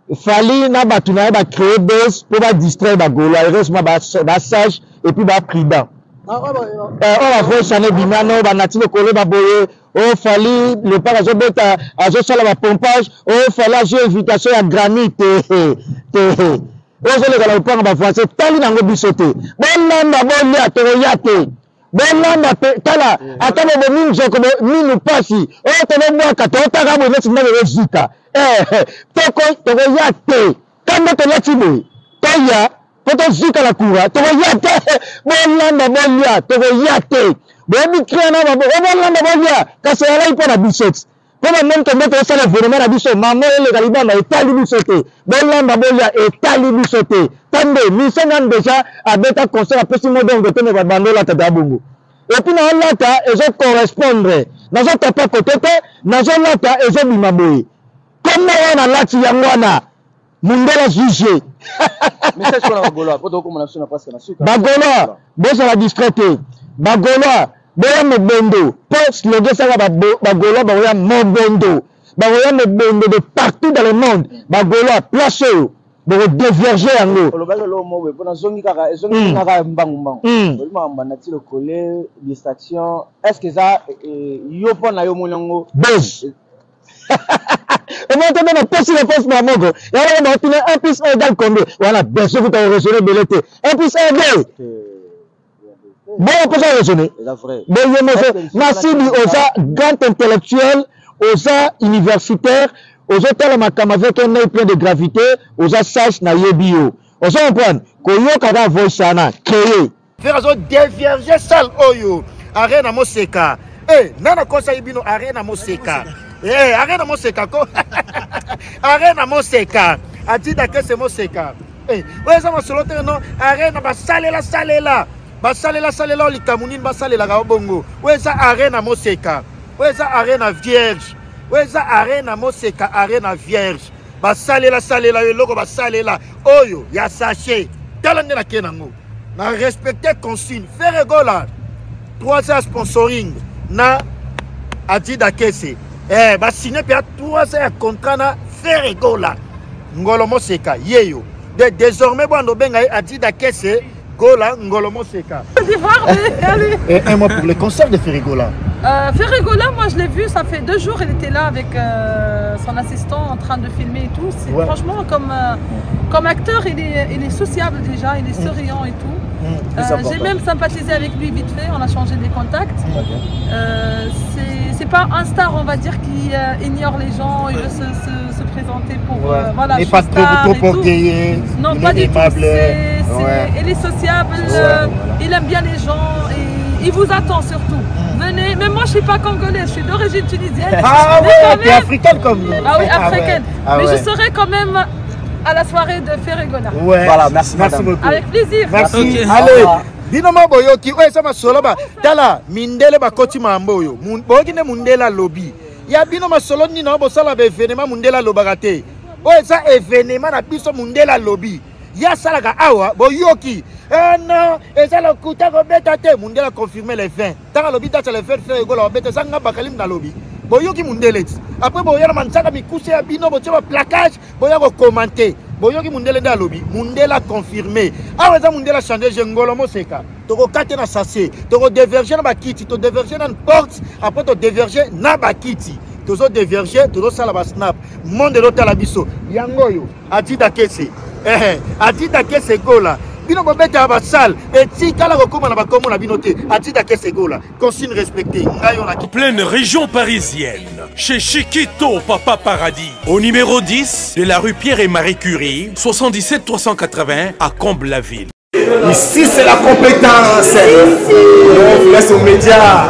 fali na batuna ba créer buzz pour ba distraire ba golo heureusement ba sage et puis ba prudent on va voir chaner bimano ba natino kolo ba boye oh fali le pas azo beta azo sala ba pompage oh fali azo invitation ya granit ozo le kala upanga ba français tali nango bisote bonamba bolia to yate bonamba tala atabo bo minzo ko minu pasi oh to no mwaka to taka bo nesi ndenge zika toko yate kamba to latibo toya poto zika la kura toko yate bonamba bolia toko yate bobi kriana ba bonamba bolia kasela ipo na bisote comme même que notre salle vraiment la biso maman le galiba na etali bisote bonamba bolia etali bisote tambe misengan déjà a beta concert après modon de tene bandola tata bongo et puis na lata ezo correspondre nazo tapa côté nazo lata ezo bimaboye comme na lati yangwana mundela juge message pour la golo poto comme na sona parce que na suka bagolo bosa la discrété bagolo boya mobendo post le gesanga bagolo boya mobendo boya mobendo de partout dans le monde bagolo place bo déverger yango le bagolo lo mo pona zongi kaka zongi kaka mbangu bolima mbana ti le coller distraction est-ce que ça yo pona yo monyango buzz et moi t'as pas si le poste mamoko et alors on va tenir 1 plus 1 égale combien voilà bien sûr que tu as raisonné belleté 1 plus 1 égale bon on peut ça raisonner merci aux grands intellectuels aux universitaires aux hôtels makam avec un œil plein de gravité aux sages na yebio on se comprend koyo kada voice ana créer faire zo dévierger salle oyo arena moseka nana kosa ibino arena moseka arena moseka ko arena moseka atida que c'est moseka ouais ça masolo te non arena basalela likamunini basalela ka bongo ouais ça arena moseka ouais ça arena vierge ouais ça arena moseka arena vierge basalela eloko basalela oyo ya sachet tala ndena kenango na respecter consigne faire gola 3 sponsoring na atida kese ba signer pe 3 contrat na faire gola ngolo moseka yeyo désormais bando benga atida kese gola ngolo moseka et un mois pour le concert de Ferrigola. Ferrigola, moi je l'ai vu, ça fait 2 jours, il était là avec son assistant en train de filmer et tout. Ouais. Franchement, comme acteur, il est sociable déjà, il est souriant et tout. J'ai même sympathisé avec lui vite fait, on a changé des contacts. C'est pas un star, on va dire, qui ignore les gens, il veut se présenter pour voilà, pas trop orgueilleux. Non, pas du tout. Il est sociable, il aime bien les gens et il vous attend surtout. Venez, même moi je suis pas congolais, je suis d'origine tunisienne. Ah ouais, t'es africaine comme nous. Ah oui, africaine. Mais je serai quand même à la soirée de Ferrigola. Ouais. Voilà, merci beaucoup. Avec plaisir. Merci. Okay. Allez. Binoma boyoki, ouais ça ma solo ba. Tala mindele ba koti mamboyo. Bogine mundela lobby. Ya binoma solo ni na bo sala be événement mundela lobagate. Ouais ça événement na biso mundela lobby. Ya salaka awa boyoki. Non, et ça le coûta ko beta te mundela confirmer les 20. Tant lobby ta le faire Ferrigola beta sanga bakalim na lobby. Boyoki mundele. Après boyana mansaka mikuse ya bino bo tsheba placage, boya ko commenter. Boyoki mundele nda lobby, mundela confirmé. Awa za mundela changer jengolo moseka. Toko kate na sachet, toko diverger na bakiti, to diverger na porte, après to diverger na bakiti. Tozo diverger, tozo sala ba snap. Monde do tala biso. Yangoyo, atida kese. Atida kese gola. Bino bobeta ba salle et si kala kokoma na bakomo na binote atida kese gola. Consigne respectée. Ngayo na pleine région parisienne. Chez Chiquito Papa Paradis. Au numéro 10 de la rue Pierre et Marie Curie, 77 380 à Comble-la-Ville. Ici c'est la compétence. On vous laisse aux médias.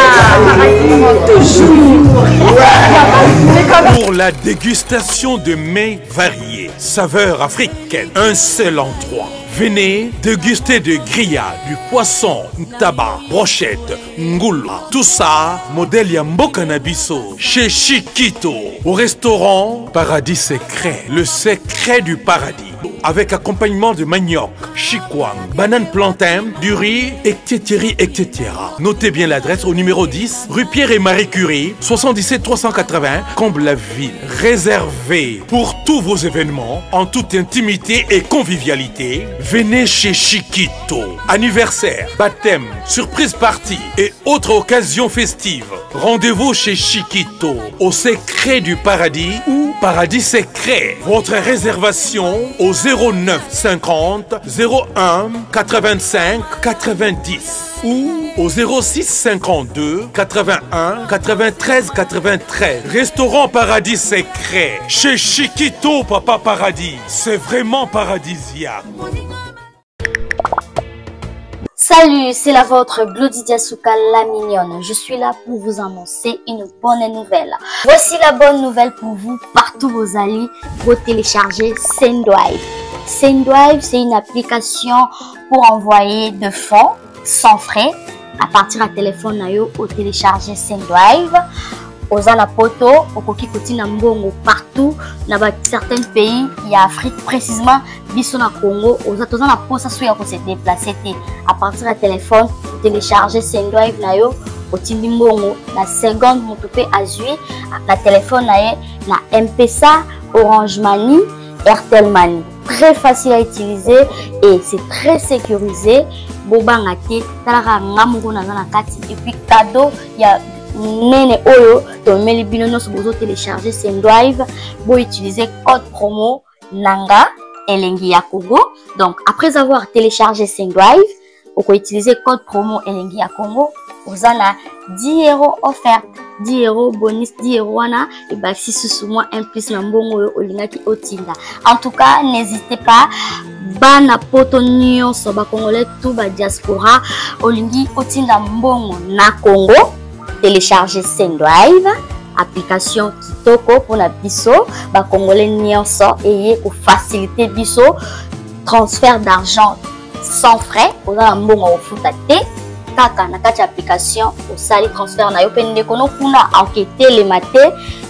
Toujours. Pour la dégustation de mets variés, saveurs africaines, un seul endroit. Venez déguster de grillades, du poisson, tabac, brochette, ngoula. Tout ça, modèle Yamboka Nabiso, chez Chiquito. Au restaurant Paradis Secret, le secret du paradis. avec accompagnement de manioc, chikwang, banane plantain, du riz, etc., etc. Notez bien l'adresse au numéro 10, rue Pierre et Marie Curie, 77 380, Comble-la-Ville. Réservé pour tous vos événements, en toute intimité et convivialité, venez chez Chiquito. Anniversaire, baptême, surprise party et autres occasions festives. Rendez-vous chez Chiquito, au secret du paradis ou paradis secret. Votre réservation au 09 50 01 85 90 ou au 06 52 81 93 93. Restaurant Paradis Secret. Chez Chiquito, Papa Paradis. C'est vraiment paradisiaque. Salut, c'est la vôtre Glody Diasuka la mignonne. Je suis là pour vous annoncer une bonne nouvelle. Voici la bonne nouvelle pour vous, partout vos alliés, vous téléchargez Sendwive. Sendwive, c'est une application pour envoyer de fonds sans frais à partir de téléphone nayo au télécharger Sendwive. Oza na poto, okoki kotina mbongo partout na certains pays, il y a Afrique précisément, biso na Congo, oza toza na posa suya ko se déplacer té à partir de téléphone, télécharger Sendwive nayo, otindi mbongo na seconde motope azui na téléphone naye na M-Pesa, Orange Money, Airtel Money. Très facile à utiliser et c'est très sécurisé. Bobanga té talaka ngamungo na kati et puis cadeau, il y a Nene Oyo, donc meli binono sur vous télécharger Sendwive, vous utilisez code promo Nanga Elengi ya Congo. Donc après avoir téléchargé Sendwive, vous pouvez utiliser code promo Elengi ya Congo. Vous avez 10 € offert, 10 € bonus, 10 € wana et bah si sous moi un plus na mbongo olinga ki otinda. En tout cas, n'hésitez pas. Bana poto nyonso ba congolais tout ba diaspora olingi otinda mbongo na Congo. Télécharger Sendwive, application kitoko pour la biso, ba congolais nyonso et pour faciliter biso transfert d'argent sans frais. Pour la mbongo au futate, kaka na kati application au sali transfert na yo pende kono kuna enquêter les maté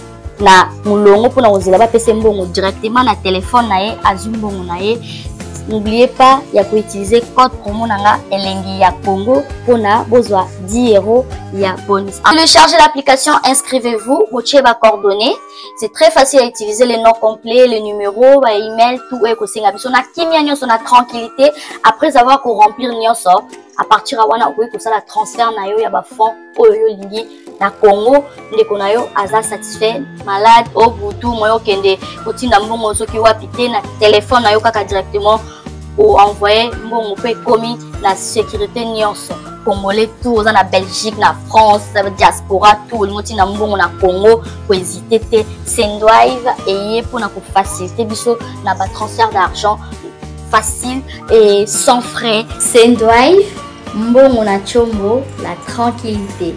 na mulongo pour na ozela ba pese mbongo directement na téléphone na ye azumbongo na ye. N'oubliez pas, il y a utiliser code promo nanga Elengi ya Congo pour na bozwa 10 € ya bonus. Téléchargez l'application, inscrivez-vous, vous va coordonnées. C'est très facile à utiliser, les noms complets, les numéros, les emails, tout est possible. On a kimia nyonso na tranquillité après avoir qu'on remplir nyonso. À partir de wana okoki kosala transfert na yo ya ba fonds oyo lingi na Congo ndeko na yo aza satisfait malade au butu moyo kende otinda mbongo soki wapi te na téléphone na yo kaka directement ou envoyer mbongo pe komi na sécurité nyonso congolais tout oza na Belgique na France diaspora tout otinda mbongo na Congo ko hésiter te Sendwive et pour na ko faciliter biso na ba transfert d'argent facile et sans frais. Sendwive, mbongo na chombo, la tranquillité.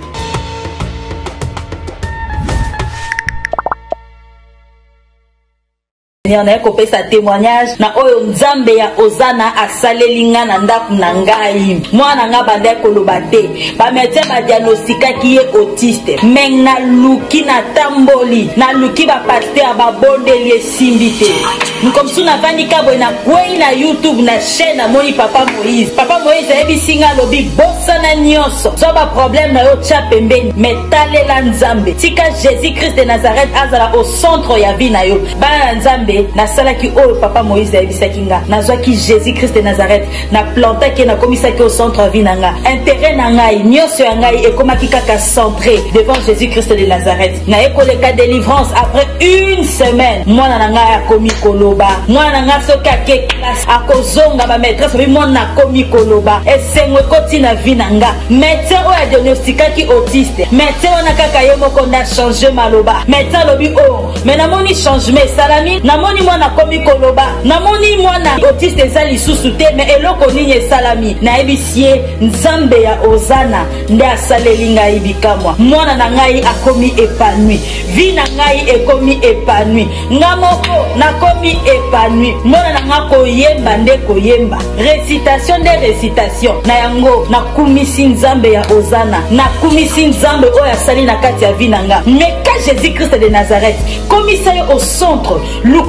On a coupé sa témoignage na oyo nzambe ya ozana asalelinga na ndaku na ngai mwana nga bande kolobate ba médecin ba diagnostika ki est autiste meng na luki na tamboli na luki ba pasteur ba bondeli esimbite comme suna vandi kabwe na kwei na YouTube na chaîne na moni papa Moïse ebi singa lobi bossa na nyonso so ba problème na yo tcha pembeni metalela nzambe tika Jésus Christ de Nazareth azala au centre ya vie na yo ba nzambe na salaki oyo papa Moïse ebisaki nga nazwaki Jésus Christ de Nazareth na plantaki na komisaki au centre vie nanga intérêt na ngai nyonso ya ngai ekomaki kaka centré devant Jésus Christ de Nazareth na ekoleka délivrance après une semaine mwana na ngai akomi koloba mwana na ngai soki ake classe akozonga ba maîtresse bi mwana akomi koloba esengo ekoti na vie nanga médecin oyo diagnostikaki autiste médecin wana kaka ye moko na changer maloba médecin lobi oh mais namoni changement salami namoni mwana komi koloba namoni mwana autiste ezali susu te mais eloko nini esalami na ebisie nzambe ya ozana nde asaleli ngai bikamwa mwana na ngai akomi épanoui vie na ngai ekomi épanoui nga moko nakomi épanoui mwana na nga koyemba nde koyemba récitation nde récitation na yango nakumisi nzambe ya ozana nakumisi nzambe oyo asali na kati ya vie na nga meka Jésus Christ de Nazareth komisa yo au centre luka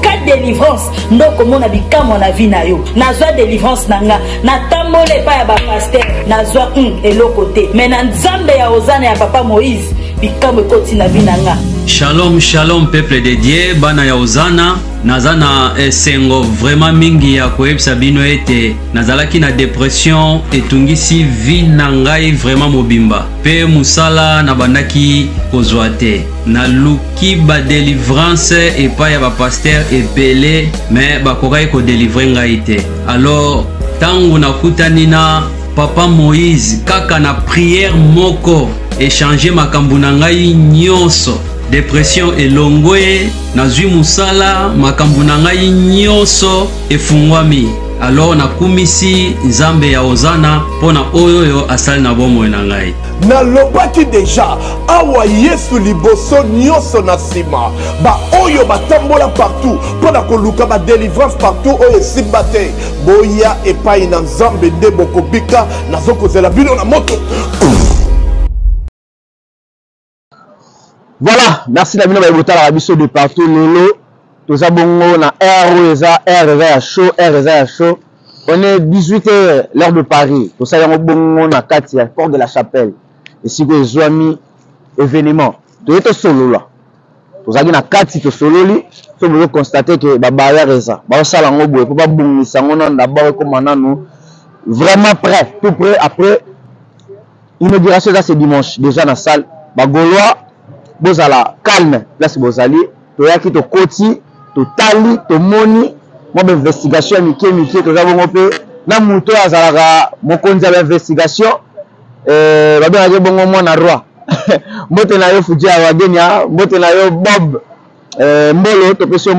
cas délivrance ndoko mona bikamwa na vie na yo nazwa délivrance nanga natambole pa ya ba pasteur nazwa eloko te mais na nzambe ya ozana ya papa Moïse bikamwe koti na vie nanga. Shalom shalom peuple de Dieu bana ya ozana nazana esengo vraiment mingi ya koyebisa bino ete nazalaki na dépression etungisi vie na ngai vraiment mobimba pe musala na bandaki kozwa te naluki ba délivrance epai ya ba pasteur ebele mais bakokai ko délivrer ngai te. Alors tangu nakutani na papa Moïse kaka na prière moko échanger makambo na ngai nyonso dépression elongwe nazwi musala makambo na ngai nyonso efungwami. Alors nakumisi nzambe ya ozana pona oyo asali na bomoi na ngai nalobaki deja awa yesu liboso nyonso na nsima baoyo batambola partout mpona koluka badélivrance partout oyo esimba te boya epai na nzambe nde bokobika nazokozela bino na moto. Voilà, merci Nabino Baibotala Rabiso de partout lelo. Toza bongo na RESA ya chaud, RESA ya chaud. On est 18h l'heure de Paris. Toza yango bongo na kati ya Porte de la Chapelle. Ici que Zoami événement. Toza solo là. Toza na kati to solo li, to vous constater que ba barrière eza. Ba sala ngo boye, pas bongisa ngona d'abord comme nous vraiment prêt, tout prêt après inauguration ça c'est dimanche déjà dans salle. Ba Gaulois bozala calme là c'est bozali to yaki to koti to tali to moni mo be investigation mike to zabo ngope na muto azalaka mokonzi ya investigation ba be aje bongo mwana roi mbote na yo fuji ya wagenya mbote na yo Bob mbolo to peso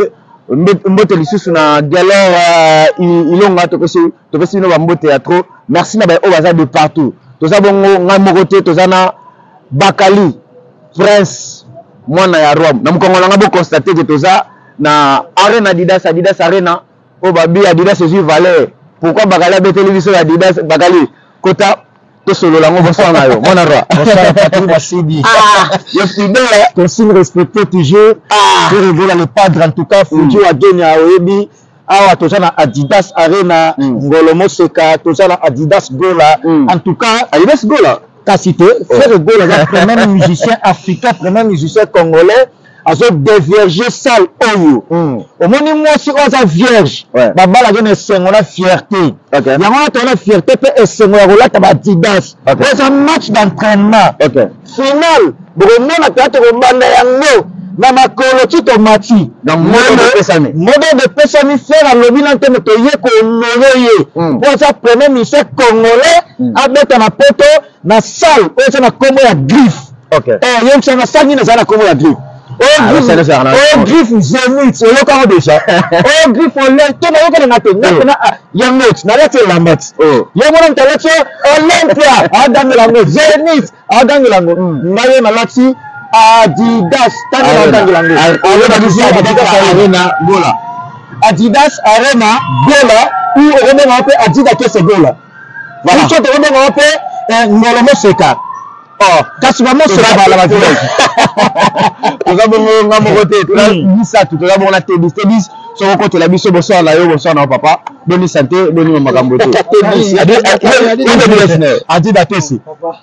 mbote lisusu na galère ilonga to peso no ba mbote ya trop merci na ba o baza de partout to zabo ngo ngamo côté to zana Bakali Prince mwana ya Rome na mkongo nanga bo constater que toza na arena Adidas arena o babi Adidas c'est valeur pourquoi Bakali a télévision Adidas Bakali kota to solo lango bonsoir na yo mwana roi bonsoir Patrick Basidi yo fidèle ton signe respecté toujours pour revoir le padre en tout cas Fuji wa Kenya oyebi awa toza na Adidas arena ngolomo seka toza na Adidas Gola en tout cas Adidas Gola cité Frère Gola le premier musicien africain premier musicien congolais a déviergé salle oyo au moins moi si on a vierge baba la gene sengo na fierté yango on a fierté pe sengo ya rolata ba Adidas c'est un match d'entraînement final vraiment na théâtre banda yango na makolo tito mati donc modèle de pesami faire lobi na teme to ye ko noye pour ça premier musicien congolais abeta na poto na salle oyo na kombo ya griffe yem sana sangi na sana kombo ya griffe griffe Zenith le quand déjà griffe on l'a to na yoko na te na ya match na lati la match ya mona mtalacho Olympia adame la match Zenith adame la ngayo na lati Adidas Arena Gola Adidas Arena Gola ou on va appeler Adidas Kese Gola voilà tu te on va appeler Ngolomo Seka kasi ba moso ba la village oza bongo ngamo côté tu la bisa tu la bongo la tebis so côté la biso bonsoir na yo bonsoir na papa boni santé boni makambo te Adidas Kese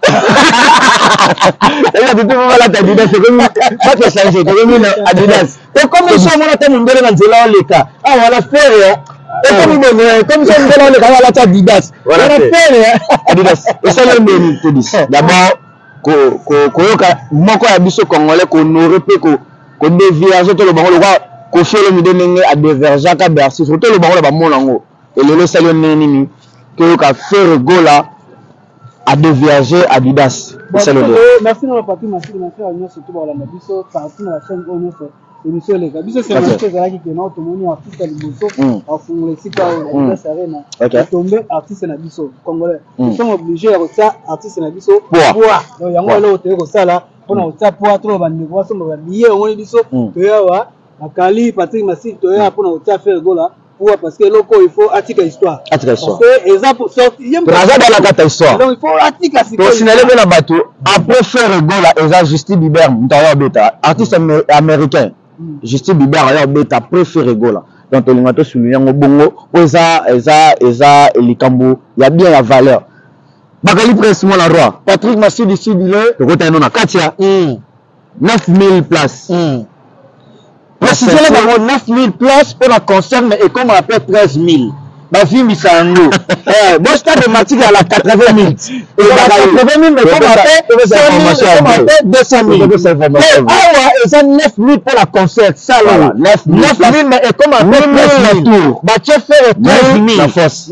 et tu vas la Adidas c'est comme pas que changer comme Adidas et comme ils sont montés mon belle dans zela leka ah voilà faire et comme ça on va le la Adidas voilà faire Adidas et ça le même te dis d'abord koyoka moko ya biso congolais ko honorer pe ko déviager to le bango le quoi ko fele mi donner à déverger ka Bercy surtout le bango la ba monango et le salon nini koyoka faire gola à déviager Adidas c'est le merci na papi merci à nous surtout ba la biso partout na chaîne on émission les biso c'est une chose là qui que non tout le monde artiste à liboso à fond les sites Adidas Arena tomber artiste na biso congolais ils sont obligés à ça artiste na biso bois donc yango là ote ko sala pona otsa poa trop bande ko so ba lié on biso to yawa akali Patrick Massi to ya pona otsa faire gola pour parce que loko il faut article histoire parce que exemple sortir raza dans la carte histoire donc il faut article pour signaler la bateau après faire gola eza Justin Bieber mtawa beta artiste américain Justin Bieber a beta préféré gola. Donc on a souligné ngo bongo eza likambo ya bien la valeur. Bakali Prince mon la roi. Patrick Massidi Sidile, le côté non na Katia. 9000 places. Précisément dans 9000 places pour la concerne et comme on appelle 13000. Ma fille Misango. Bon stade de matique à la 80 000. Et la 80 000 mais comme on appelle 200 000. Ah ouais, ça 9 000 pour la concert. Ça là. 9 000 mais comme on appelle 13 000. Bah tu fais 13 000. La force.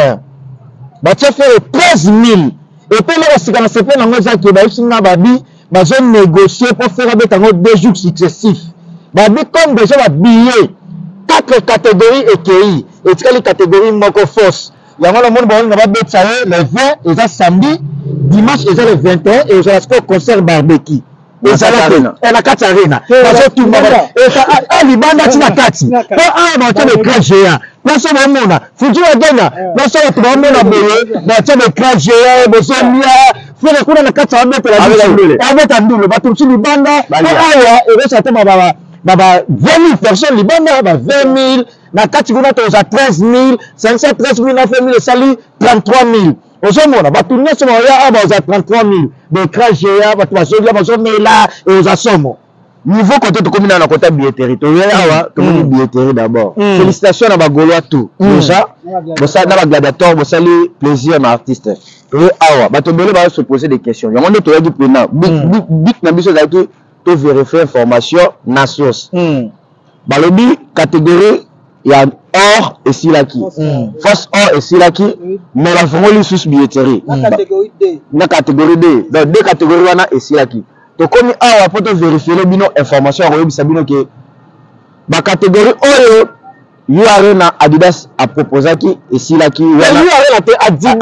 Bah tu fais 13 000. Et puis là, c'est quand on se fait dans nos actes, bah ils ont négocié pour faire avec 2 jours successifs. Bah comme déjà va billet 4 catégories EKI. Et tu as les catégories Moko Force. Il y a un monde qui va mettre ça le 20, et ça samedi, dimanche, et ça le 21, et ça le concert barbecue. Et ça la Katarina. Et ça, Libanda, tu l'as Kati. Ah, bah, tu as le crash géant. Là, ça va mon. Faut dire à Gana. Là, ça va te ramener la boule. Bah, tu as le crash géant, bah, ça faut le coup dans la Katarina, mettre la double. Avec un double. Bah, tu as Libanda. Ah, et ça te va. 20 000 personnes, Libanda, 20 000. Na catégorie tu as 13 000, 513 000, 9 000, sali 33 000. Au sommet, on va tourner sur le 33 000. Donc, crash géant, tu vas se dire, là, et aux assommes. Niveau côté de commune, on a côté billetterie. Tu vois, tu as billetterie d'abord. Félicitations à Bagoloa tout. Déjà, vous avez un gladiateur, vous avez plaisir à l'artiste. Tu vois, tu vas se poser des questions. Il y a un autre qui est plein. Big Nabiso Zaki, tu vérifies l'information, na source. Balobi, catégorie. Il y a or et silaki. Force or et silaki. Mais la formule sous billetterie. La catégorie D. La catégorie D. Donc, 2 catégories wana et silaki. Donc, comme on peut vérifier le bino information, on peut savoir que la catégorie O, Arena Adidas a proposé qui et silaki. Adidas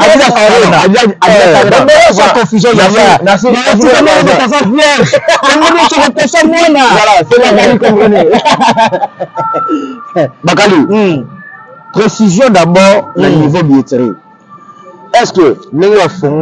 Arena. Sans confusion. Bakali, précision d'abord le niveau billetterie. Est-ce que nous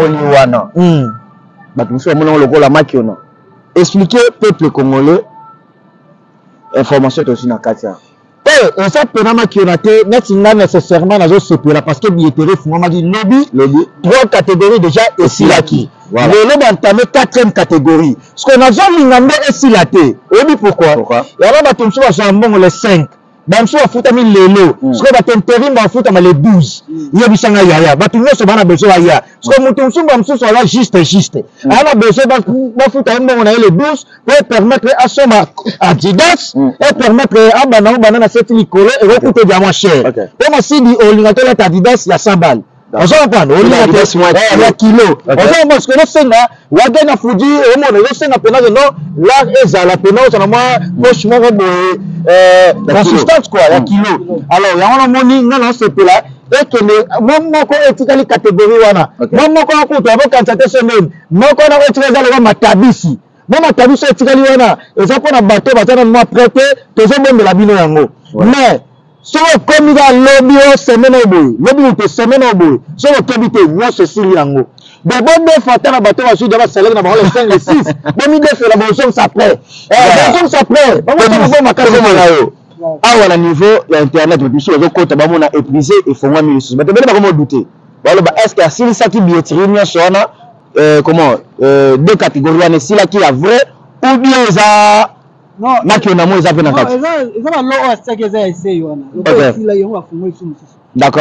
avons expliquer peuple congolais information aussi dans Katia. Et ça peut pas nécessairement parce que billetterie lobby 3 catégories déjà et silaki. Le lobby entamé 4e catégorie. Ce qu'on a jamais et silaté. Oui, pourquoi? Il y a là les 5. Banso a foutu les lots. Ce qu'on va t'intérim va foutre les 12. Il y a bisanga yaya. Batu nous sommes besoin yaya. Ce qu'on mouton sous banso soit là juste. Alors besoin va foutre on a les 12 pour permettre à son Adidas et permettre à banana cette licole et recouper bien cher. Comme si dit au lingateur Adidas il y a 100 balles. On s'en prend, on a des kilos. On s'en parce que le Sénat, Wagen a foutu, et mon le Sénat pénal, non, là, et la pénal, c'est normalement, franchement, consistance, quoi, la kilo. Alors, il y a un money, non, c'est là, et que même moi, quand on est catégorie, même moi, quand on compte, avant quand c'était semaine, moi, quand on a retiré ça, ma tabissi. Moi, ma tabissi, c'est tiré, et ça, pour un bateau, moi, prêté, toujours même de la bino yango. Mais, so comme il a lobby semaine au bout, lobby ou semaine au bout, so comité, moi c'est Siliango. D'abord, deux fois, t'as un bateau à suivre, d'abord, c'est là, d'abord, les 5, les 6. Demi deux fois, la bonne ça prêt. La bonne ça prêt. Pas moi, c'est ma case de Malayo. Ah, ouais, à niveau, l'Internet, le bichon, le côté, on a épuisé, il faut moins minus. Mais tu ne peux pas douter. Est-ce que si ça qui billetterie, comment, 2 catégories, c'est là qui est vrai, ou bien ça. Non, d'accord.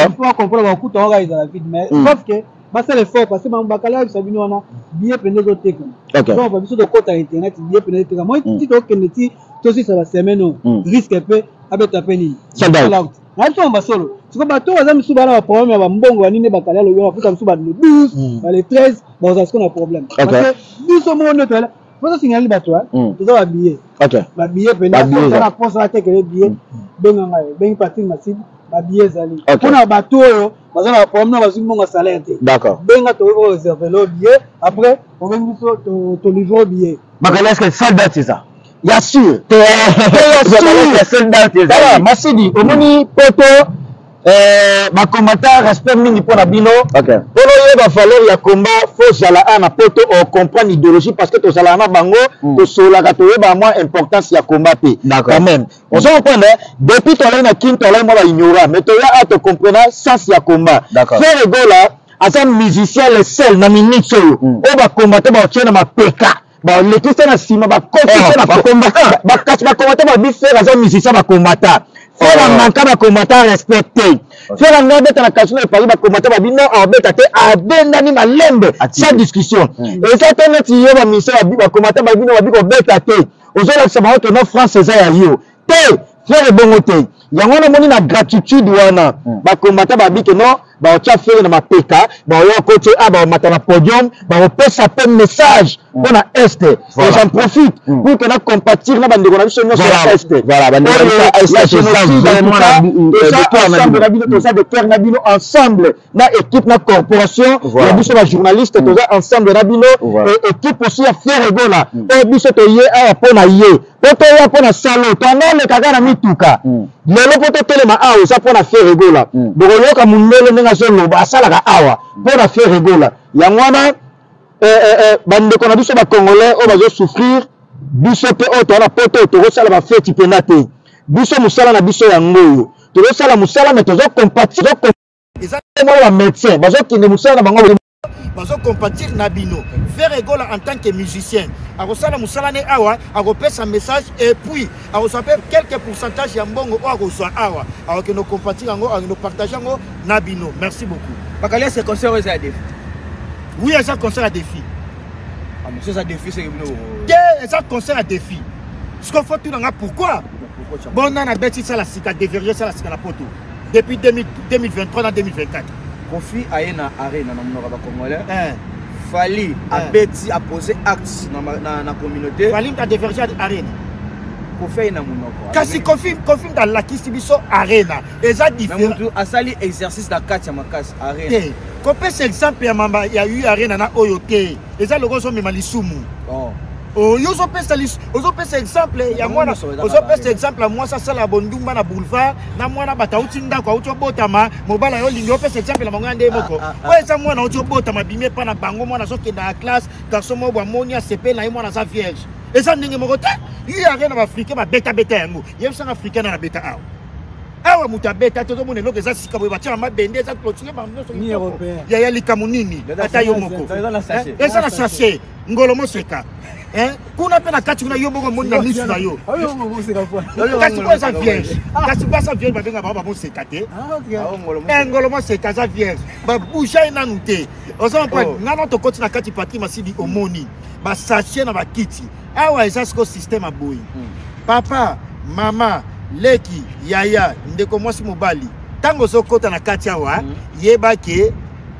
Sauf que parce que l'effort parce que mon baccalauréat ça vient on a bien peine de côté donc on va de côté internet bien peine de moi dit donc que aussi ça va semaine risque peu avec ta peine on va solo c'est comme bateau azam subala problème ya mbongo ya nini baccalauréat on va futa subala le 12 les 13 bon ça c'est un problème parce que nous sommes on faut signaler bateau tu dois habiller ba billet peine ça la force la tête les billets ben parti massive ba billet zali pour na bateau parce que problème na bazungu mon salaire d'accord benga to réserver le billet après on vient to livrer billet bakala est-ce que soldat c'est ça bien sûr soldat c'est ça Massidi omoni poto combattant respect mingi pour la bino. Pour le va falloir ya combat faut zala na poto on comprendre l'idéologie parce que to zala na bango to sola ka to ba moins importance ya combat quand même. On se comprend depuis to la na kin to la moi ba ignorer mais to ya to comprendre sens ya combat. Faire gola asa musicien le seul na minute so o ba combattre ba tient na ma peka. Ba le Christian na sima ba coach na ba combattant ba catch ba combattant ba bi faire asa musicien ba combattant. Faire un manquant de combattant respecté. Faire un gars na casino et Paris ba combattant ba bino en bête à benani ma lembe sans discussion. Et ça tellement tiyo ba mission ba combattant ba bino ba bi ko bête à té. Ozola sama que non France ça ya yo. Té faire bon té. Yango na moni na gratitude wana. Ba combattant ba bi que non ba tia faire na ma peka, ba yo côté a ba mata na podium, ba on peut s'appeler message pour na est. Et j'en profite pour que na compatir na bande ko na biso no sur est. Voilà, bande ensemble na équipe na corporation, na biso ba journaliste to ensemble na bino équipe aussi à faire rigola. Et biso to yé a pour na yé. Poto ya pour na salo, to na le kaka na mituka. Lelo poto telema a ça pour na faire rigola. Boko ka mundele nga zolo ba sala ka awa pour na faire rigola. Yangwana bande ko na biso ba congolais o ba zo souffrir biso pe o to na poto to ko sala ba fête penate. Biso musala na biso ya ngoyo. To ko sala musala mais to zo compatir exactement la médecin. Ba zo kinde musala na bango bazo compatir na bino faire rigola en tant que musicien akosala musala ne awa akopesa message et puis akosape quelques pourcentage ya mbongo o akoswa awa akeno compatir ngo akeno partager ngo na bino. Merci beaucoup. Bakalia ce concert aux défi. Oui, ça concert à défi. Ah monsieur ça défi c'est ça concert à défi. Ce qu'on faut tout dans pourquoi bon on a bêti ça la sika déverger ça la sika na poto depuis 2023 dans 2024. Kofi Ayena Arena na monoko ba congolais. Fali a beti a posé acte na communauté. Fali a dévergé Arena. Kofi na monoko. Kasi confirme dans la Kistibiso Arena. Et ça différent. Mais a sali exercice da katia makas Arena. Kopé c'est exemple ya mamba ya eu Arena na oyote. Et ça le goso mema lisumu. Oh, yo zo pesa exemple ya mwana ozo pesa exemple ya mwasa sala bondumba na boulevard na mwana batauti ndako auto botama mobala yo lingi pesa exemple la mangwa nde moko oza mwana auto botama bimé pa na bango mwana soki na classe garçon mo bwa monia CP na mwana sa vierge eza ndenge moko te yi ya rien na africain ba beta yango yem sang africain na beta awa awa muta beta to mona loke za sika boy batia ma bende za clôturer ba ni européen ya likamunini ata yo moko eza na sachet ngolo mo seka kuna pe na kati kuna yo boko moni na misu na yo kasi ko sa vierge kasi ba sa vierge ba benga ba mo seka te ngolo mo seka za vierge ba boucha ina nute ozo pa ngana to koti na kati pati masidi omoni ba sachet na ba kiti awa eza sko système aboyi papa mama leki yaya ndeko mwasi mobali tango so kota na kati awa yeba ke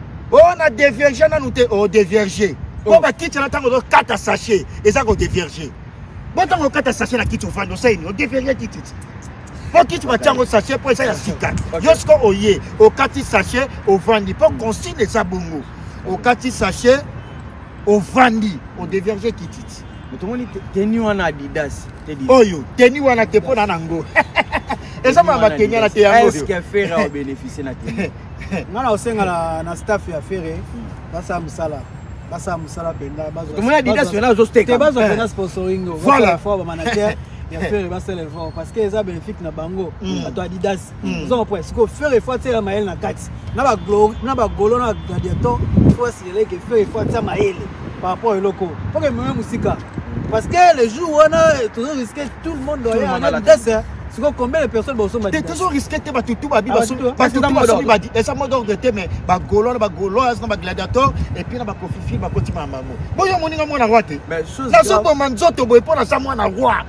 on a déviergé na nute o déviergé. Bon, bah, quitte la tango, 4 sachets, et ça, on dévierge. Bon, tango, 4 sachets, la quitte au fan, on dévierge, quitte. Bon, quitte, ma tango, sachet, pour ça, il y a 6 4. Yosko, oye, au 4 sachets, au vandi. Pour qu'on signe ça, bongo. Au 4 sachets, au vandi, on dévierge, quitte. Mais tout le monde dit, tenu en Adidas. Oh, yo, tenu en Adidas, pour Nanango. Et ça, m'a tenu en Adidas. Est-ce qu'il y a fait à bénéficier de la tenu? Non, on sait que la staff a fait, ça, Moussala. Basa musala penda bazo tout le monde a dit national zo steka te bazo penda sponsoring voilà fois ba manager ya faire basa le fort parce que ça bénéfique na bango ato Adidas zo point ce que faire fois tela mael na kati na ba golo na gladiator faut signaler que faire fois tela mael par rapport au loco pour que même musika parce que les jours on a toujours risqué tout le monde doit y aller Adidas. Combien de personnes vont se mettre? C'est toujours risqué de tout babi parce que badi et ça mode d'ordre de mais ba golo ba goloise na ba gladiateur et puis na ba kofifi ba kotima maman boyo moninga mona roate mais na so bo manzoto boy pour na sa mona roi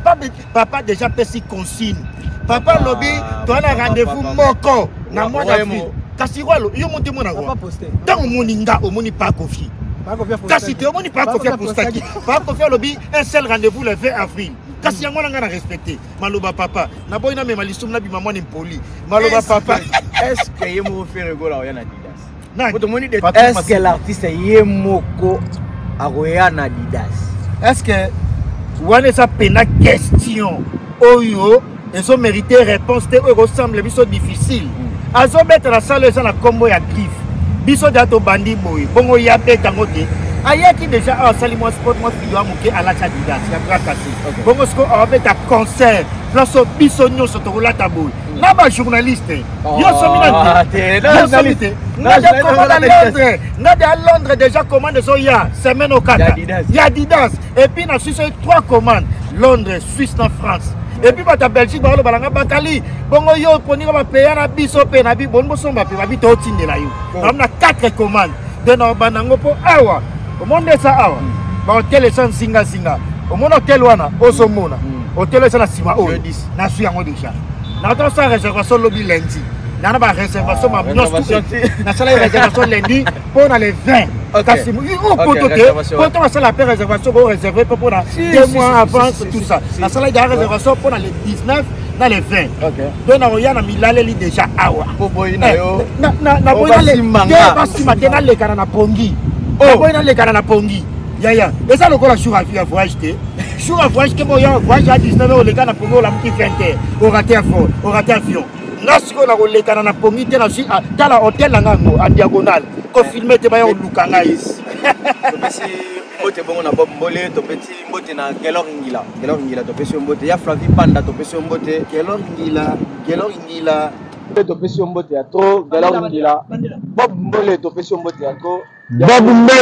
papa déjà pesi consigne papa lobby toi na rendez-vous moko na mois d'avril kasi roi yo monte mona roi tant moninga o moni pas confier kasi te o moni pas confier pour staki pas confier lobby un seul rendez-vous le 20 avril. Kasi yango na ngana respecté maloba papa na boy na me malisum na bi maman impoli maloba papa est-ce que yemo faire rigola oyana Adidas tout le monde dit est-ce que l'artiste yemoko aroyana Adidas est-ce que wana ça pena question oyo ils ont mérité réponse te ressemble biso difficile azobeta na sala eza na kombo ya griffe biso da to bandi boy bongo ya beta ngote ayaki déjà asali moi sport moi video amuke ala cha didas ya brakasi bongo sko abeta concert place biso nyoso to kolata boy na ba journaliste yo somina te na ja commande à Londres déjà commande so ya semaine au Qatar ya didas et puis na Suisse 3 commandes Londres Suisse na France et puis bata Belgique ba balanga bakali bongo yo poni ko ba payer na biso pe na bi bon bo somba pe ba bi to tindela yo amna 4 commandes de no banango po awa au monde ça awa ba hotel sans singa au monde hotel wana osomona hotel ça na sima o na su yango déjà na to sa réservation lobby lundi na ba réservation ma na sala réservation lundi pour na les 20 kasi o poto ça la réservation pour réserver pour na 2 mois avant tout ça na sala de réservation pour na les 19 dans les 20 donc na roya na milale li déjà awa po boy na yo na boy le basi matena le kana na pongi boy na le kana na pongi ya et ça le ko la jour à voyage te jour à voyage que boya voyage à 19 le kana pongo la mki 20 au raté avion nasiko na ko le kana na pongi te na si dans la hôtel na ngango à diagonale ko filmer te ba yo lukanga is mbote bongo na Bob Mbole to petit mbote na Gelor Ngila to pesi mbote ya Flavie Panda to pesi mbote Gelor Ngila to pesi mbote ya to Gelor Ngila Bob Mbole to pesi mbote ya to Bob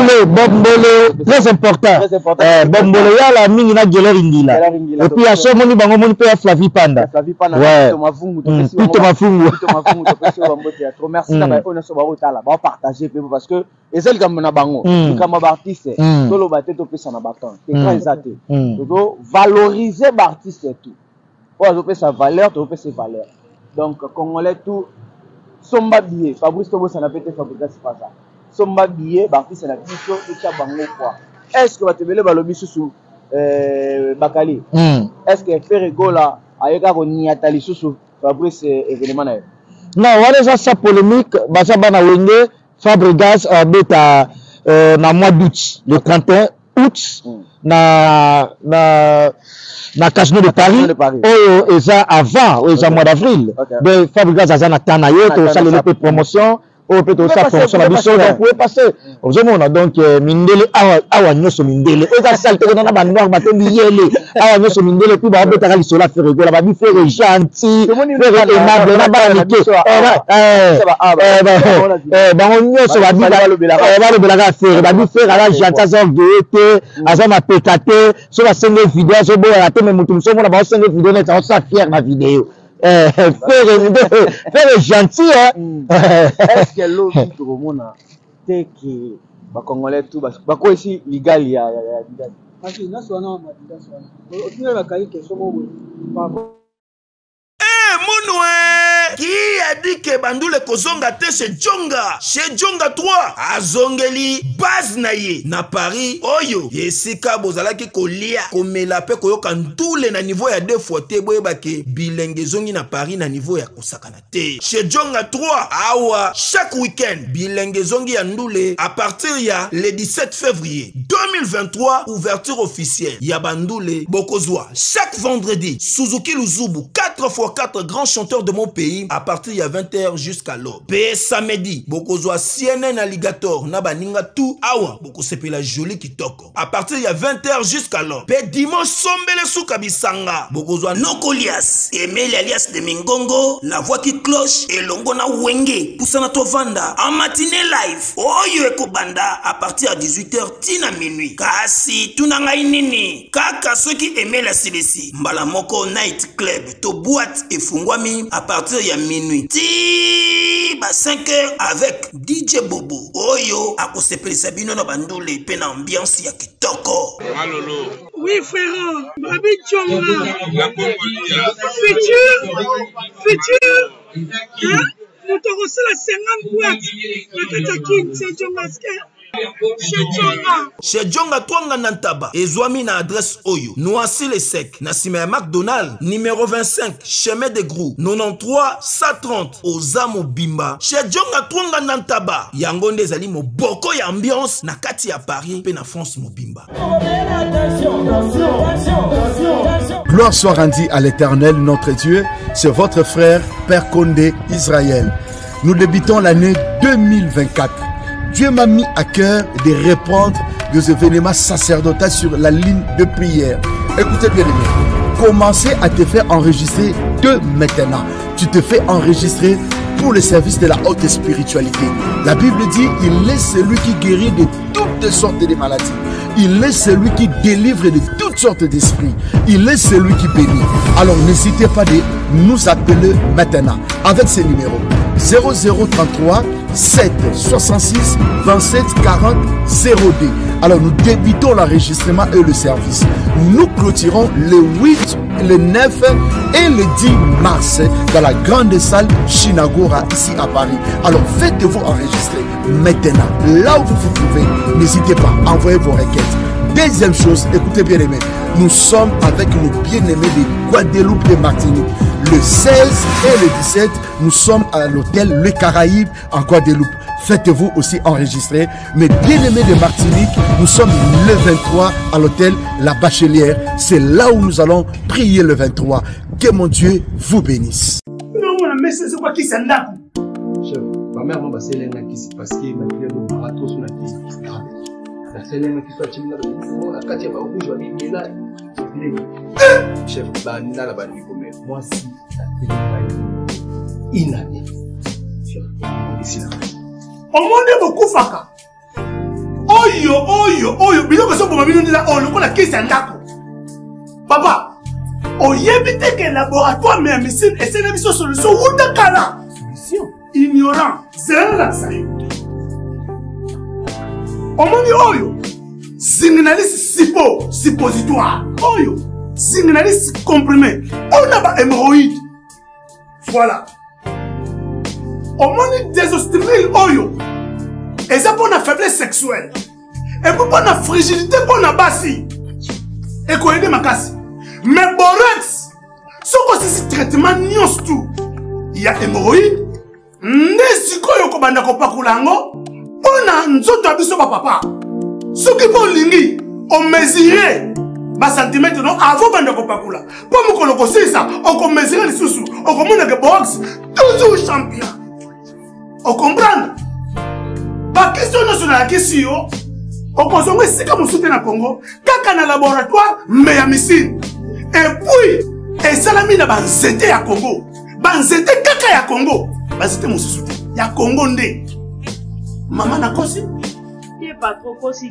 Mbole très important Bob Mbole ya la mingi na Gelor Ngila et puis à ce moni bango moni pe ya Flavie Panda ouais to mafungu to pesi mbote ya to merci na ba ona so ba otala ba partager pe parce que ezali comme na bango comme artiste tolo baté to pesa na baton c'est très exact to valoriser l'artiste et tout o azo pesa valeur to pesa valeur donc congolais tout somba billet Fabrice Tobo ça n'a pas été fabriqué c'est pas ça somba billet l'artiste na biso to cha bango quoi est-ce que batebele balobi susu bakali est-ce que Ferregola ayeka ko niatali susu Fabrice événement na non wala ça polémique basa bana wenge Fabregas beta na mois d'août le 31 août na Casino de Paris et ça avant et ça mois d'avril ben Fabregas a na tanayo to ça le promotion au peut ça promotion la biso donc pouvez passer ozomona donc mindele awa nyoso mindele et ça salte na ba noir batendi yele awa nyoso mindele puis ba beta ka lisola Ferregola ba bi faire gentil faire aimable na ba nike ba nyoso ba lobela ka faire ba bi faire ala gentil ça vérité aza na pécaté so ba senge vidéo so bo la te même mutu so mona ba senge vidéo net ça fier ma vidéo faire gentil est-ce que l'eau tout le monde c'est que ba congolais tout ba ko ici légal ya parce na so na madida so na otuna ba kai ke so mo qui a dit que Bandoule Kozonga te chez Djonga 3 azongeli base na ye na Paris oyo yesika bozalaki kolia komela pe koyoka ndule na niveau ya 2 fois te boyeba ke bilenge zongi na Paris na niveau ya kosakana te chez Djonga 3 awa chaque week-end bilenge zongi ya ndule à partir ya le 17 février 2023 ouverture officielle ya Bandoule Bokozwa chaque vendredi Suzuki Luzubu 4x4 grands chanteurs de mon pays à partir il y a 20h jusqu'à l'aube. Pe samedi, bokozwa CNN Alligator na baninga tout awa boko sepela joli kitoko. À partir il y a 20h jusqu'à l'aube. Pe dimanche sombele souka bisanga. Bokozwa Nokolias, Emile alias de Mingongo, la voix qui cloche et longo na wenge poussana to vanda en matinée live. Oyo ekobanda à partir à 18h tina minuit. Kasi tunanga inini. Kaka ceux qui aimaient la CDC. Mbala moko night club to boîte et fungwami à partir ya minuit. Ti ba 5h avec DJ Bobo. Oyo akosepeli sabino na bandule pe na ambiance ya kitoko. Malolo. Oui frère, Babi Djonga. Futur. Hein? Nous te reçons la 50 boîtes. La Katakin, c'est Djonga. Chez Djonga Twanga Nantaba ezwami na adresse oyo Noisy le Sec na sima ya McDonald numéro 25 chemin de Grou 93 130 Ozamo Bimba chez Djonga Twanga Nantaba yango nde ezali moboko ya ambiance na kati ya Paris pe na France Mobimba. Gloire soit rendue à l'Éternel notre Dieu, c'est votre frère Père Condé Israël. Nous débutons l'année 2024. Dieu m'a mis à cœur de répondre des événements sacerdotaux sur la ligne de prière. Écoutez bien, commencez à te faire enregistrer de maintenant. Tu te fais enregistrer pour le service de la haute spiritualité. La Bible dit, il est celui qui guérit de toutes sortes de maladies. Il est celui qui délivre de toutes sortes d'esprits. Il est celui qui bénit. Alors n'hésitez pas de nous appeler maintenant avec ces numéros 0033 7 66 27 40 02. Alors nous débutons l'enregistrement et le service. Nous clôturons le 8, le 9 et le 10 mars dans la grande salle Chinagora ici à Paris. Alors faites-vous enregistrer maintenant. Là où vous vous trouvez, n'hésitez pas, envoyez vos requêtes. Deuxième chose, écoutez bien aimés, nous sommes avec nos bien-aimés de Guadeloupe et Martinique. Le 16 et le 17, nous sommes à l'hôtel Le Caraïbe en Guadeloupe. Faites-vous aussi enregistrer. Mais bien-aimés de Martinique, nous sommes le 23 à l'hôtel La Bachelière. C'est là où nous allons prier le 23. Que mon Dieu vous bénisse. c'est quoi qui s'en a? Chef, ma mère m'a passé l'un qui s'est passé, ma fille m'a marathon sur la piste. La seule qui soit timide, la quatrième fois où je vais aller là. Chef, la bande moi si la télé inani. Chef, ici là. Au monde beaucoup faka. Oyo, bilo que so pour mabino là, on le la qui s'en a. Papa. Oyebite que laboratoire mais médecine et c'est une solution ou de cala. Solution. Ignorant. C'est là ça. Omoni oyo. Signaliste suppositoire. Oyo. Signaliste comprimé. On a pas hémorroïde. Voilà. Omoni désostérile oyo. Et ça pour la faiblesse sexuelle. Et pour la fragilité pour la bassi. Et quoi aider ma casse. Mais borex, ce que c'est traitement nyos tout. Il y a hémorroïde, nesiko yoko banda ko pakulango, pona nzoto abiso ba papa. Ce qui vont lingi, on mesurer ba centimètre non avant banda ko pakula. Pour me koloko ça, on mesurer les sous, on commande que box toujours champion. On comprend? Ba question nationale la question, on consomme c'est comme soutien na Congo, kaka na laboratoire mais ya missile. Et puis, et salami na banzete ya Congo. Banzete kaka ya Congo. Banzete mon soutien. Ya Congo ndé. Maman na kosi? Il est pas trop kosi.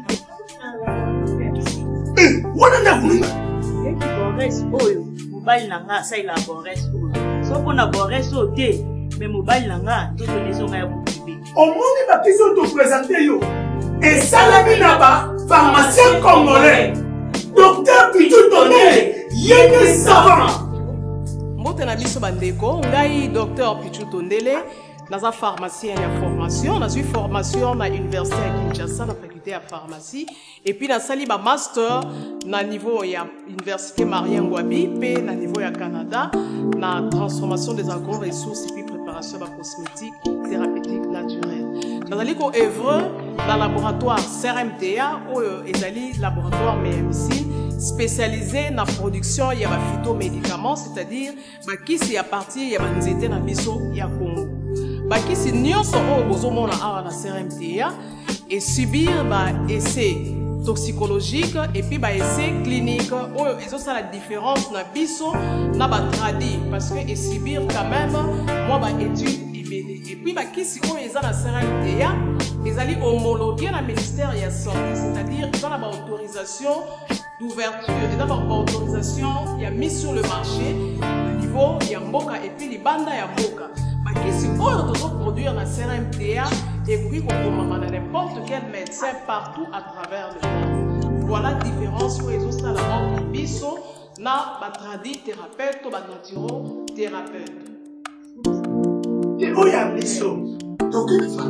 Wana na kununga. Et qui borès oyo. Mobile nanga sa il a borès oyo. So qu'on a borès au thé. Mais mobile nanga, tout le maison a bouclé. Au monde ba question te présenter yo. Et salami na ba pharmacien congolais. Docteur Pichou Tondele, yéné savant. Mbote na biso bandeko, ngai docteur Pichou Tondele, naza pharmacien ya formation, na suis formation na université à Kinshasa na faculté à pharmacie et puis na sali ba master na niveau ya université Marien Ngouabi pe na niveau ya Canada na transformation des agro-ressources et puis préparation de cosmétiques thérapeutiques naturelles. Nazali ko œuvre dans laboratoire CRMTA ou ezali laboratoire médecine spécialisé dans la production ya ba phytomédicaments, c'est-à-dire ba kisi ya partir ya banzete na biso ya Congo. Ba kisi nyonso o bozomona awa na CRMTA et subir ba essai toxicologique et puis ba essai clinique ou ils ont la différence na biso na ba tradi parce que et subir quand même moi ba étude et puis bah qui si on est à la CRMTA ils allaient homologuer la ministère de la santé, c'est-à-dire ils ont la autorisation d'ouverture, ils ont la autorisation il y a mis sur le marché au niveau il y a Mboka et puis les bandes il y a Mboka bah qui si on doit produire la CRMTA et puis on peut n'importe quel médecin partout à travers le monde. Voilà la différence où ils ont ça la mort biso na ba tradi thérapeute ou ba naturo thérapeute. Oh, il y a des choses. Donc,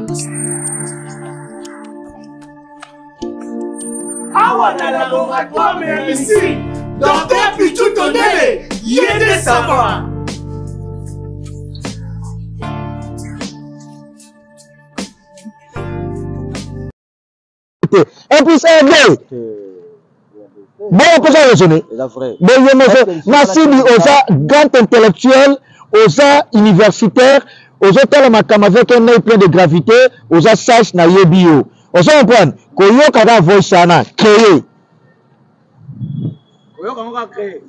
awa na laboratoire mais ici, docteur Pichou Tondele, yéné savant. Et puis c'est vrai. Bon, on peut ça raisonner. Bon, merci aux grand intellectuels. oza universitaire, oza tala makama avec un œil plein de gravité, oza sage na yebio. Oza comprendre, koyo kada voice sana, créer. Koyo kanga créer.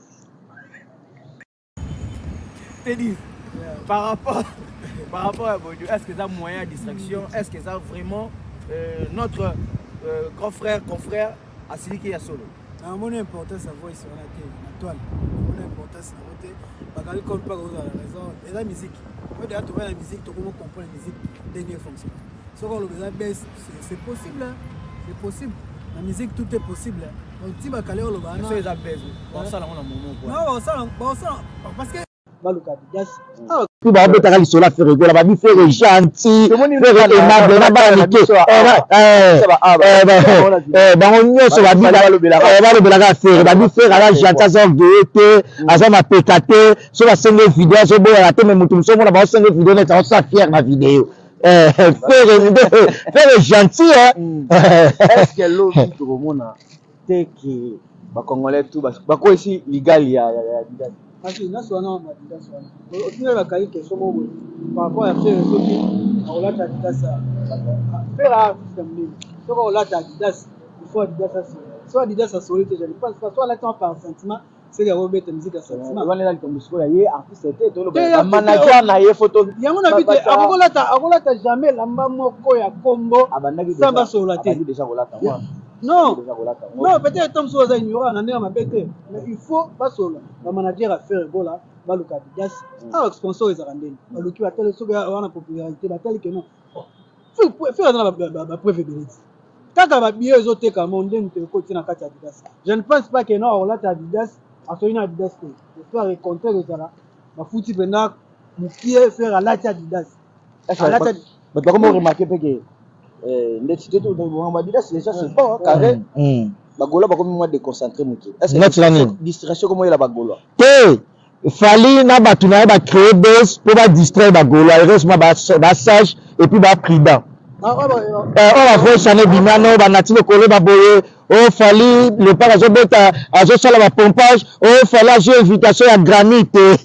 Te dis, par rapport à Bodio, est-ce que ça a moyen de distraction? Est-ce que ça a vraiment notre grand frère, confrère, Assili qui est solo? Mon importance à voir sur la toile. Mon importance à voter. Parce qu'on ne compte pas la raison. Et la musique. Moi, déjà, tu vois la musique, tu comprends la musique dernière fonction. Ce qu'on a baisse, c'est possible. C'est possible. La musique, tout est possible. Donc, si tu vas caler au Lobana. C'est ça baisse. On s'en a un moment. Non, on s'en parce que. Tout va être à cela faire rigoler, va faire gentil, faire aimable, na banike. On y se va dire la faire, va faire la gentil, ça guetter, ça m'a pécaté, sur la scène vidéo, je bois la tête mais mutum so mona ba scène vidéo net ça fier ma vidéo. Faire gentil Est-ce que l'eau tout le monde te qui ba congolais tout ba ko ici légal ya parce que nous sommes en Adidas. Au final, la qualité est par rapport à faire on l'a Adidas. Faire un système. Soit on l'a Adidas, il faut Adidas. Soit Adidas a solide, je ne pense pas. Soit là, par sentiment, c'est les Robert musique à sentiment. On est là comme ça, il y a artiste, le manager n'a pas photo. Il y a mon avis, avant là, jamais la maman koya combo. Ça va sur la tête. Déjà non, non, peut-être Tom Sosa ignorant, on a bêté. Mais il faut pas solo. Le manager a fait un goal là, va le Adidas. Alors, sponsor est arrangé. Le qui va tel soga avoir la popularité, va tel que non. Faire dans la préférence. Quand on va bien les autres comme on dit, on continue à Adidas. Je ne pense pas que non, on l'a Adidas, à son Adidas. Il faut rencontrer les Zara. Ma foutu pendant Moukier faire à la Adidas. Mais comment vous remarquez que l'identité de Adidas, déjà c'est bon, carré. Bagola va comme moi déconcentrer Moukier. Est-ce que cette distraction comment il a Bagola? Fali na batuna ba créer base pour ba distraire Bagola, il reste ba sage et puis ba prudent. On va voir chané bimano ba natino kole ba boye. Oh fali le pas azo beta azo sala ba pompage. Oh fala j'ai invitation à granit.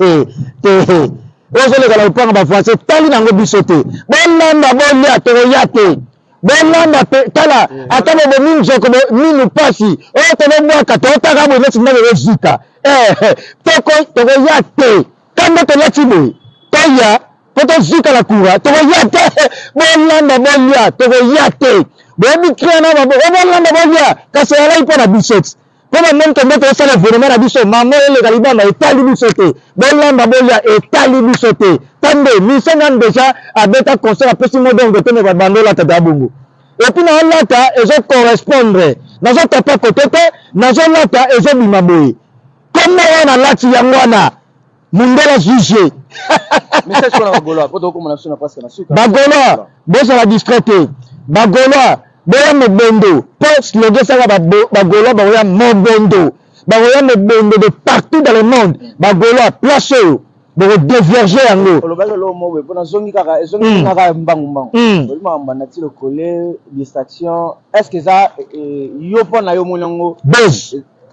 Ozo le gala upanga ba français tali nango bisote. Bonamba bolia toroyate. Bonamba tala atabo bo minzo ko minu pasi. Oh tene mwa ka to taka bo nesi ndenge zika. Toko yate. Kamba to latibo. Toya poto zika la kura. Toko yate. Bonamba bolia toko yate. Bobi kriana ba bonamba bolia kasi ala ipo na bisote. Comment même que notre salle vraiment la biso maman le galiba na etali bisote bolamba bolia etali bisote tambe misengan déjà a beta concert apesi modon de tene bando la tata bongo et puis na lata ezo correspondre nazo tapa kotete nazo lata ezo bimaboy comme na lati yangwana mundela juge message sur la Bagola poto comme na sona presque na suka Bagola bosa la discrété Bagola boya mebendo post le gesanga Bagola boya mebendo boya mebendo de partout dans le monde Bagola place bo déverger yango le balo lo mo pona zongi kaka zongi kaka mbangu bolima mbana ti le coller distraction est-ce que ça yo pona yo monyango buzz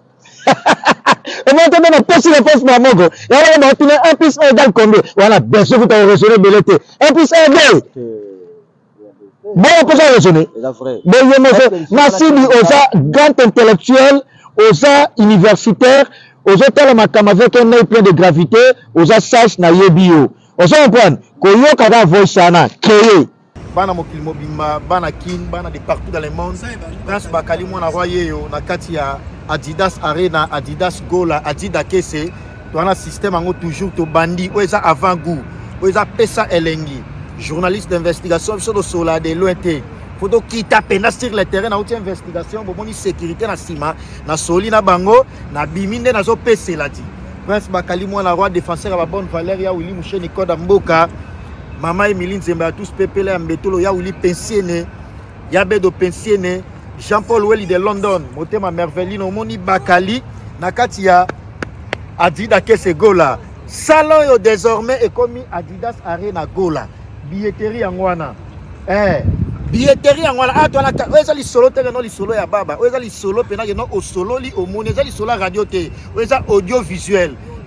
et moi t'as pas passé la face mamoko et alors on a 1 plus 1 égale combien voilà bien sûr que tu as raisonné belleté 1 plus 1 égale bon, on peut ça raisonner. Merci aux grands intellectuels, aux universitaires, aux hôtels avec un œil plein de gravité, aux sages na yebio. Aux comprendre koyo kada voice na créer. Bana mokili mobimba, bana kin, bana de partout dans le monde. Prince Bakali mwana roye yo na kati ya Adidas Arena, Adidas Gola, Adidas Kese. Tu as un système en toujours to bandi, ou ça avant goût, ou ça pesa elengi. Journaliste d'investigation sur le solar de l'ONT. Faut quitter peine sur le terrain na outil investigation pour bonne sécurité na sima na soli na bango na biminde na zo PC la dit. Prince Bakali moi la roi défenseur à bonne valeur ya Willy Mouché Nikoda Mboka. Mama Emiline Zemba tous pepele ya mbetolo ya Willy pensionné. Ya bedo pensionné. Jean-Paul Welly de London, motema merveillino moni Bakali na kati ya Adidas Kese Gola. Salon yo désormais est commis Adidas Arena Gola. Billetterie en wana. Billetterie en wana. Ah, toi, là, li solo te no li solo ya baba. Oza li solo pena no o solo li o mone. Oza li solo radio te. Oza audiovisuel.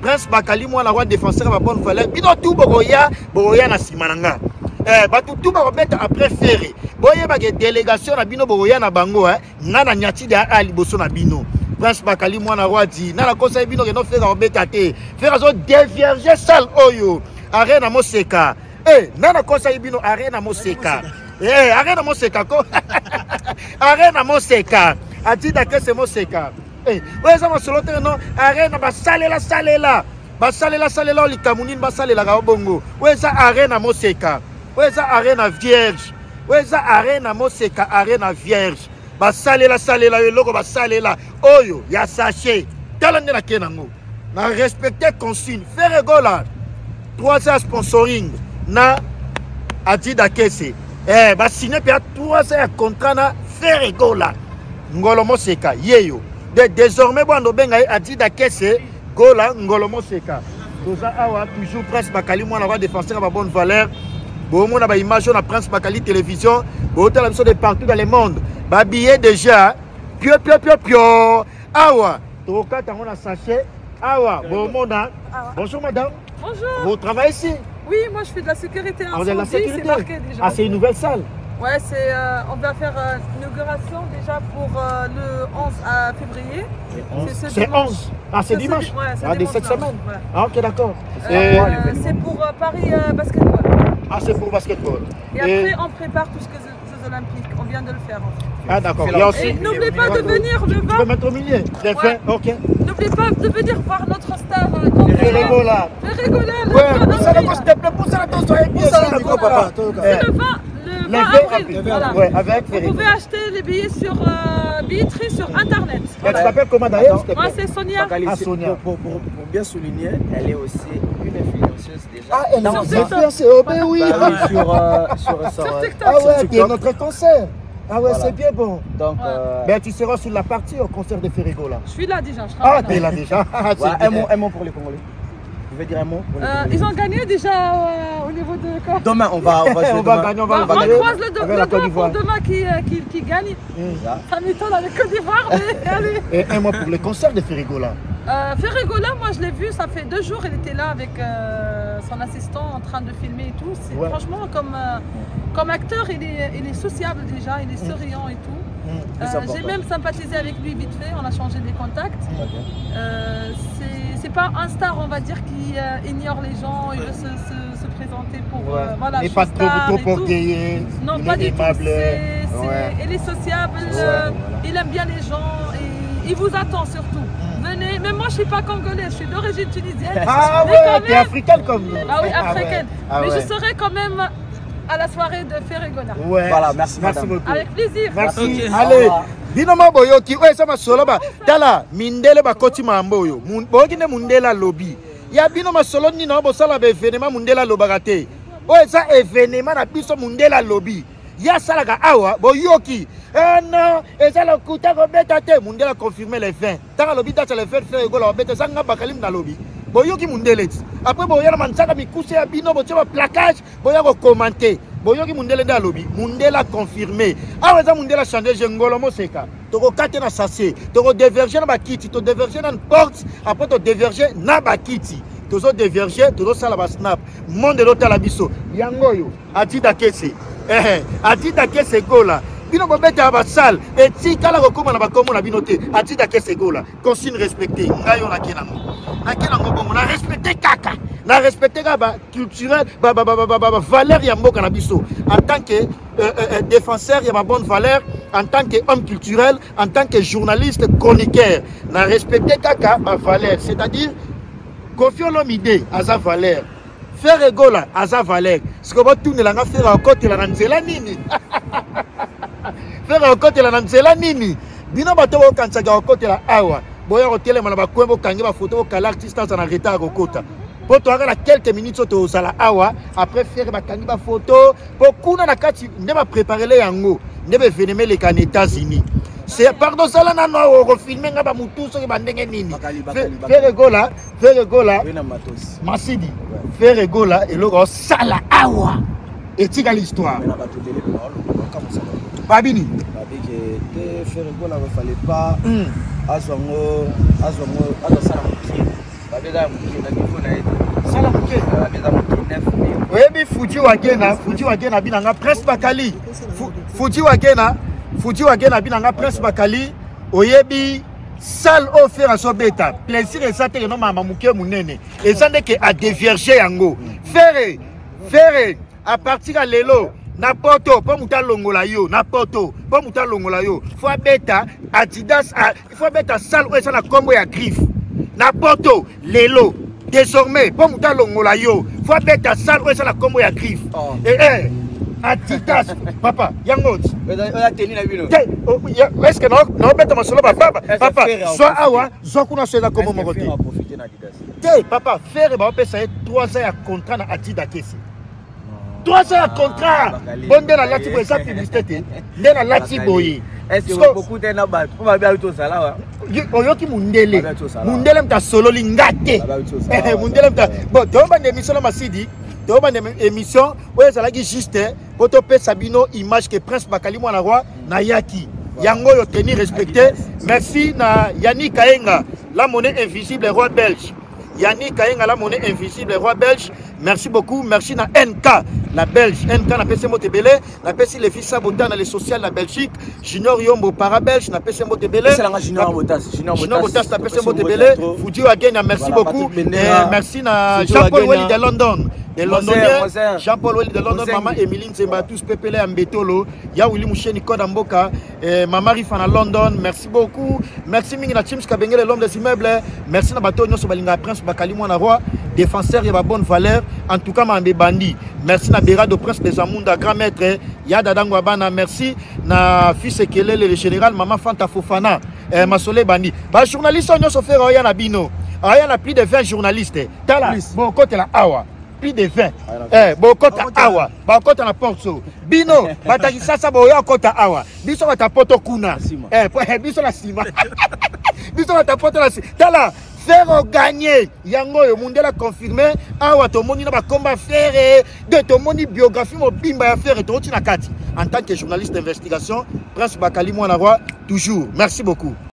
Prince Bakali moi la roi défenseur ba bonne valeur bino tout boya na simananga batu tout ba mettre après ferré boye ba délégation na bino boya na bango ngana nyati da ali boso na bino Prince Bakali moi la roi dit na la conseil bino que no faire obeta te faire zo dévierger sale oyo arena moseka nana conseil bino arena moseka arena moseka ko arena moseka atida que c'est moseka ouais ça m'a solo non arena ba salela likamunine ba salela ga bongo ouais ça arena moseka ouais ça arena vierge ouais ça arena moseka arena vierge ba salela eloko ba salela oyo ya sachet tala ndena kenango na respecter consigne faire gola 3 ans sponsoring na atida kese ba signer pe 3 ans contrat na faire gola ngolo moseka yeyo désormais bon benga atida kese gola ngolo moseka toza awa toujours Prince Bakali moi la roi défenseur ba bonne valeur bon mon ba image na Prince Bakali télévision bon tala biso de partout dans le monde ba billet déjà pio awa toka tango na sachet awa bon mona bonjour madame. Bonjour. Vous travaillez ici? Oui, moi je fais de la sécurité incendie, de la sécurité. C'est marqué déjà. Ah, c'est une nouvelle salle? Ouais, on va faire l'inauguration déjà pour le 11 février. C'est 11? Ah, c'est dimanche? Ouais, de cette semaine? Ouais. Ah, ok, d'accord. C'est pour Paris Basketball. Ah, c'est pour basketball. Et après, on prépare tout ce que les Olympiques. On vient de le faire. En fait. Ah, d'accord. Et n'oubliez pas de venir le voir. Tu peux mettre au milieu? Ouais. Ok. N'oubliez pas de venir voir notre star. Ferregola. Ouais, ça ne coûte pas pour ça, le 20 avril. Voilà. Ouais, avec vous pouvez acheter les billets sur billetterie sur internet. Tu t'appelles comment d'ailleurs? Moi c'est Sonia. Sonia. Pour bien souligner, elle est aussi une influenceuse déjà. Ah, elle est influenceuse. Oh ben oui. Sur TikTok. Ah ouais, qui est notre concert. Ah ouais, c'est bien bon. Donc, ben, tu seras sur la partie au concert de Ferregola. Je suis là déjà. Ah, t'es là déjà. Un mot pour les Congolais. Vous pouvez dire un mot pour les Congolais. Ils ont gagné déjà au niveau de quoi? Demain, on va gagner. On croise le doigt pour demain qui gagne. Ça m'étonne avec Côte d'Ivoire, mais allez. Et un mot pour le concert de Ferregola. Ferregola, moi je l'ai vu, ça fait 2 jours, il était là avec son assistant en train de filmer et tout. Franchement, comme acteur, il est sociable déjà, il est souriant et tout. J'ai même sympathisé avec lui vite fait, on a changé des contacts. C'est pas un star, on va dire, qui ignore les gens, il veut se présenter pour... voilà, mais pas trop orgueilleux. Non, pas du tout. Il est sociable, il aime bien les gens et il vous attend surtout. Venez, même moi je suis pas congolais, je suis d'origine tunisienne. Ah ouais, t'es africaine comme nous. Ah oui, africaine. Mais je serai quand même à la soirée de Ferregola. Ouais. Voilà, merci beaucoup. Avec plaisir. Merci. Okay. Allez, binoma boyoki, ouais ça ma solo ba. Tala mindele ba koti mambo yo. Boki ne mundela lobby. Ya binoma solo ni na bo sala be événement mundela lobagate. Ouais ça événement na biso mundela lobby. Ya salaka awa boyoki. Non, et ça le coup t'a bêta te mundela confirmer les 20. Tala lobby ta le fait faire gola bêta sanga bakalim na lobby. Boyoki mundele. Après boya na mansaka mikuse ya bino bo tsheba plaquage, boya ko commenter. Boyoki mundele da lobby, mundela confirmé. Ah ça mundela changer jengolo moseka. Toko kate na sachet, toko diverger na bakiti, to diverger na porte, après to diverger na bakiti. Tozo diverger, tozo sala ba snap. Monde lota la biso. Yango yo, atida kese. Atida kese gola. Bino bobeta ba salle et ti kala ko koma na ba komo na bino te. Atida kese gola. Consigne respecté. Ngayo na kenango. Na kenango bongo na respecter kaka. Na respecter ba culturel ba valeur ya mboka na biso. En tant que défenseur ya ba bonne valeur, en tant que homme culturel, en tant que journaliste chroniqueur, na respecter kaka ba valeur, c'est-à-dire Koffi Olomide aza valeur. Ferregola aza valeur. Ce que vous tournez la faire en côté la nzela nini. Faire en côté la nzela nini. Bino bato bo kansaga en côté la awa. Boya hôtel na ba kwembo kangi ba photo ka l'artiste en retard au kota. Pour toi la quelques minutes au sala awa après faire ba kangi ba photo pour kuna na kati ne ba préparer les yango. Ne ba venir les can États-Unis. C'est pardon ça là na o filmer nga ba mutu so ba ndenge nini. Ferregola Masidi Ferregola et le sala awa et tika l'histoire. Babini Ferregola ne fallait pas azongo sala sala moke oyebi Fuji Wagena binanga Prince Bakali Fuji Wagena binanga Prince Bakali oyebi sale au faire à sobeta plaisir et ça te no mama muke munene et ça n'est que à dévierger yango faire à partir à lelo na poto po muta longola yo na poto po muta longola yo faut beta Adidas faut beta sale au ça na combo ya griffe na poto lelo désormais po muta longola yo faut beta sale au ça na combo ya griffe et Adidas papa yango est-ce que non beta masolo papa soit awa soit kuna soit comme mon côté papa faire ba pesa 3 ans ya contrat na Adidas kesi 3 ans ya contrat bonde na lati bo esa publicité nde na lati boyi est-ce que beaucoup de na ba pour ba to sala wa oyoki mundele mta solo lingate mundele mta bon to ba émission la Masidi to ba émission oyo sala ki juste poto pesa bino image que Prince Bakali mwana roi na yaki yango yo tenir respecté merci na Yannick Kaenga la monnaie invisible roi belge Yannick Kaenga la monnaie invisible roi belge merci beaucoup merci na NK la belge NK na pese motebele na pese les fils sabotant dans les social la Belgique Junior Yombo para belge na pese motebele Junior Botas na pese motebele Fuji Wagena merci beaucoup merci na Jean-Paul Welly de London de Londonien Jean-Paul Welly de London maman Emeline Zemba tous pepele ya Mbetolo ya Willy Moucheni Koda Mboka maman Rifa na London merci beaucoup merci mingi na Chims Kabengele l'homme des immeubles merci na bato nyonso balinga Prince Bakali mwana roi défenseur ya ba bonne valeur en tout cas mambe bandi merci na Berado Prince des Amunda grand maître ya dadango bana merci na fils Kelele le général maman Fanta Fofana Masole bandi ba journaliste nyonso faire oya na bino aya na plus de 20 journalistes tala bon côté la awa plus de 20 bon côté awa ba côté na porto bino bataki sasa boya côté awa biso bata poto kuna biso la sima biso bata poto la tala faire gagner yango yo mundela confirmé awa to moni na ba combat faire de to moni biographie mo bimba ya faire to tina kati en tant que journaliste d'investigation Prince Bakali mwana roi toujours merci beaucoup.